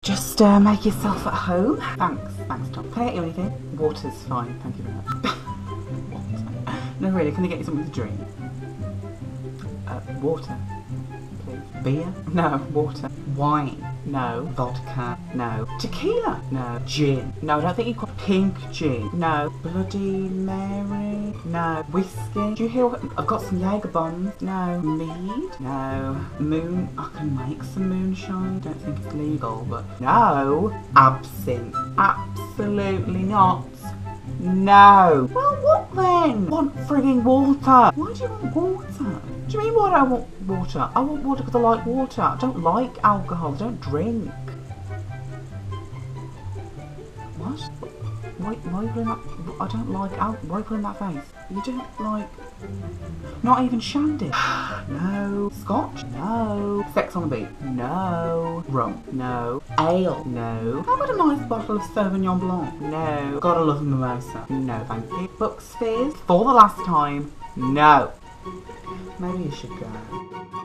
Just make yourself at home. Thanks Tom. Can I get you anything? Water's fine, thank you very much. Water. No really, can I get you something to drink? Water, please. Beer? No. Water. Wine? No. Vodka? No. Tequila? No. Gin? No, I don't think you've got pink gin. No. Bloody Mary? No. Whiskey? Do you hear what? I've got some Jaeger bombs. No. Mead? No. Moon? I can make some moonshine. Don't think it's legal, but no. Absinthe? Absolutely not. No. Well, what then? Want frigging water. Why do you want water? Do you mean why do I want water? I want water because I like water. I don't like alcohol. I don't drink. What? Why are you putting that? I don't like alcohol. Why are you putting that face? You don't like... Not even shandy? No. Scotch? No. Sex on the beach? No. Rum? No. Ale? No. How about a nice bottle of Sauvignon Blanc? No. Gotta love a mimosa? No, thank you. Book spheres? For the last time? No. Maybe you should go.